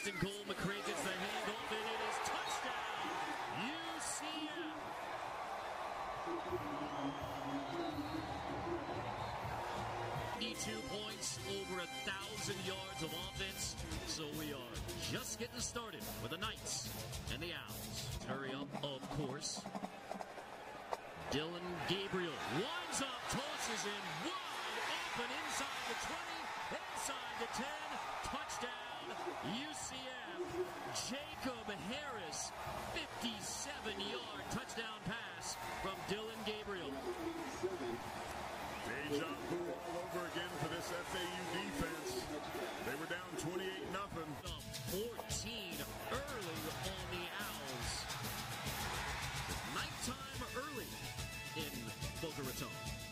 First and goal, McCray gets the handoff, and it is touchdown, UCF. 82 points, over 1,000 yards of offense. So we are just getting started with the Knights and the Owls. Hurry up, of course. Dylan Gabriel winds up, tosses in wide open inside the 20, inside the 10. Touchdown, UCF. Jacob Harris, 57-yard touchdown pass from Dylan Gabriel. Deja vu all over again for this FAU defense. They were down 28-0. 14 early on the Owls. Nighttime early in Boca Raton.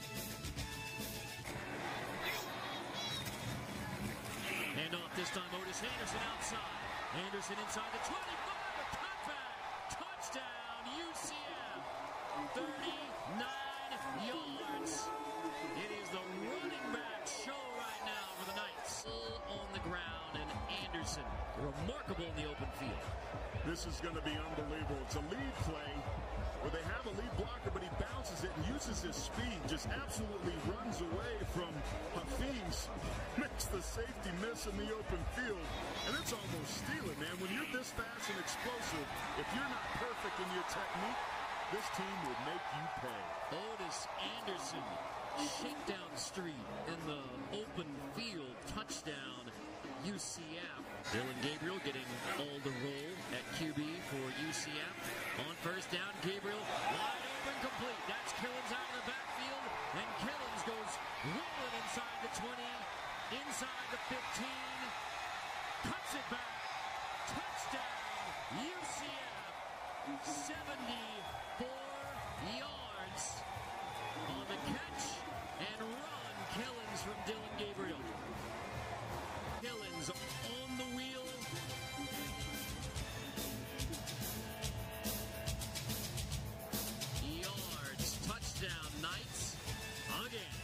Hand off this time, Otis Anderson outside. Anderson inside the 25, a cutback. Touchdown, UCF. 39 yards. It is the running back show right now for the Knights. Full on the ground, and Anderson, remarkable in the open field. This is going to be unbelievable. It's a lead play where they have a lead blocker, but he bounces it and uses his speed, just absolutely runs away from Hafiz, makes the safety miss in the open field, and it's almost stealing, man. When you're this fast and explosive, if you're not perfect in your technique, this team would make you pay. Otis Anderson, shakedown street in the open field, touchdown, UCF. Dylan Gabriel getting all the roll at QB for UCF. On first down, Gabriel wide open, complete. That's Killens out of the backfield, and Killens goes rolling inside the 20, inside the 15, cuts it back. Touchdown, UCF. 74 yards on the catch and run. Killens from Dylan Gabriel. Killens on the wheel. Yards. Touchdown, Knights again.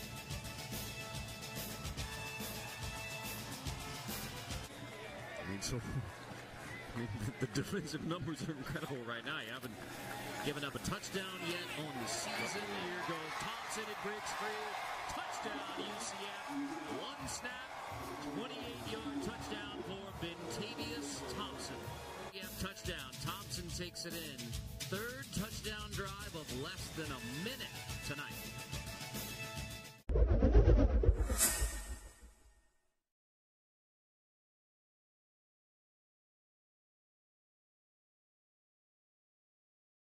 The defensive numbers are incredible right now. You haven't given up a touchdown yet on the season. Here goes Thompson. It breaks free. Touchdown, UCF. One snap. 28-yard touchdown for Bentavious Thompson. UCF touchdown. Thompson takes it in. Third touchdown drive of less than a minute.